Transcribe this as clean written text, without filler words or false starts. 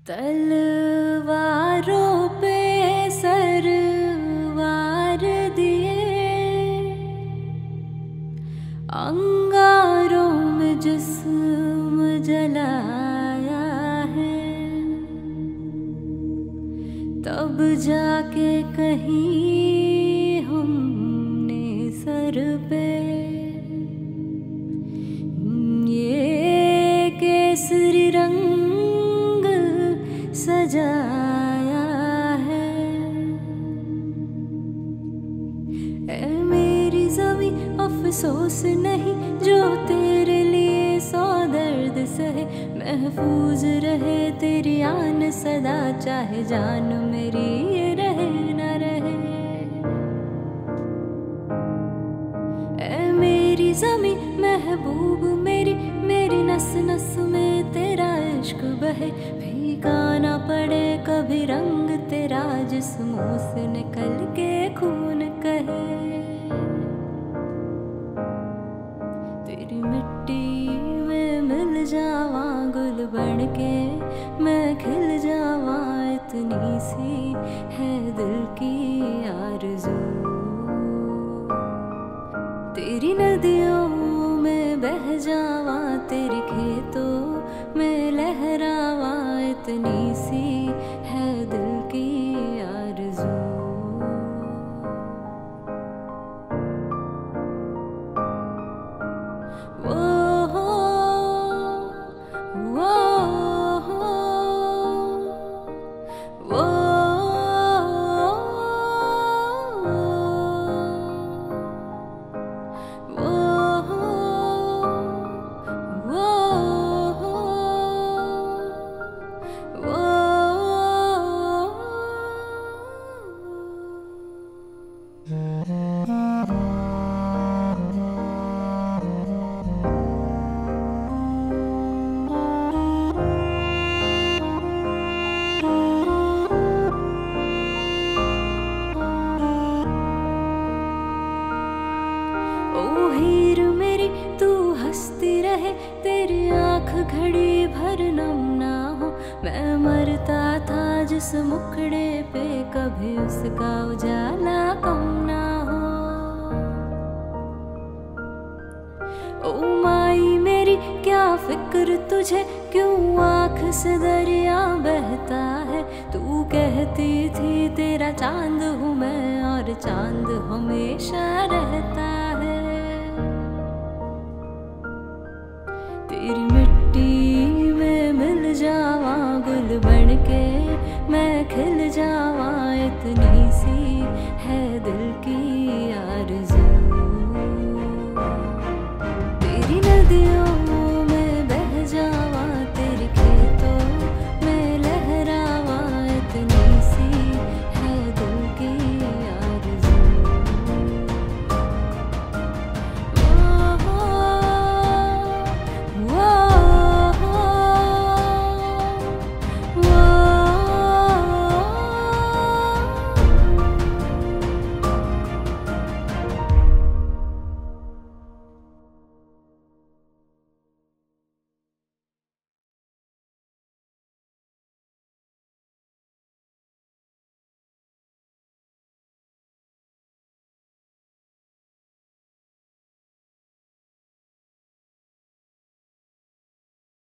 तलवारों पे सरवार दिए, अंगारों में जिस्म जलाया है, तब जाके कहीं हमने सर पे ये केसरी रंग सजाया है। ऐ मेरी ज़मीं अफसोस नहीं जो तेरे लिए सौ दर्द सहे, महफूज रहे तेरी आन सदा, चाहे जान मेरी ये रहे न रहे। ऐ मेरी ज़मीं महबूब मेरी, मेरी नस नस में तेरा इश्क बहे, फीका ना पड़े कभी रंग तेरा जिस्मों से निकल के खून कहे। तेरी मिट्टी में मिल जावा गुल बन के, मैं खिल जावा, इतनी सी है दिल की आरज़ू। तेरी नदियों में बह जावा, तेरे खेतों में लहरावा, इतनी सी है दिल की आरज़ू। वो हीर मेरी तू हंसती रहे, तेरी आँख घड़ी भर नम ना हो, मैं मरता था जिस मुखड़े पे कभी उसका उजाला कम ना हो। ओ माई मेरी क्या फिक्र तुझे, क्यों आँख से दरिया बहता है, तू कहती थी तेरा चांद हूँ मैं और चांद हमेशा रहता है।